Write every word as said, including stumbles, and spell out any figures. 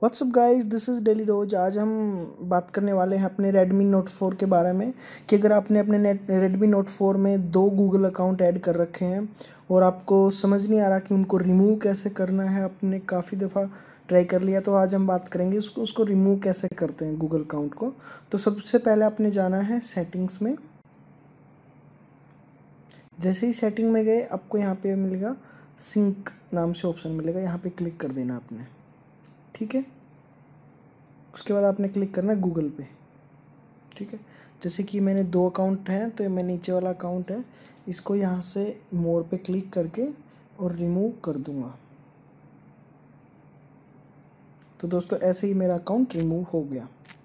WhatsApp guys, this is daily rose. आज हम बात करने वाले हैं अपने Redmi Note फोर के बारे में कि अगर आपने अपने नेट Redmi Note फोर में दो गूगल अकाउंट ऐड कर रखे हैं और आपको समझ नहीं आ रहा कि उनको रिमूव कैसे करना है। आपने काफ़ी दफ़ा ट्राई कर लिया, तो आज हम बात करेंगे उसको उसको रिमूव कैसे करते हैं गूगल अकाउंट को। तो सबसे पहले आपने जाना है सेटिंग्स में। जैसे ही सेटिंग में गए आपको यहाँ पे मिलेगा सिंक नाम से ऑप्शन मिलेगा, यहाँ पे क्लिक कर देना आपने। ठीक है, उसके बाद आपने क्लिक करना है गूगल पे। ठीक है, जैसे कि मैंने दो अकाउंट हैं तो मैं नीचे वाला अकाउंट है, इसको यहाँ से मोर पे क्लिक करके और रिमूव कर दूँगा। तो दोस्तों ऐसे ही मेरा अकाउंट रिमूव हो गया।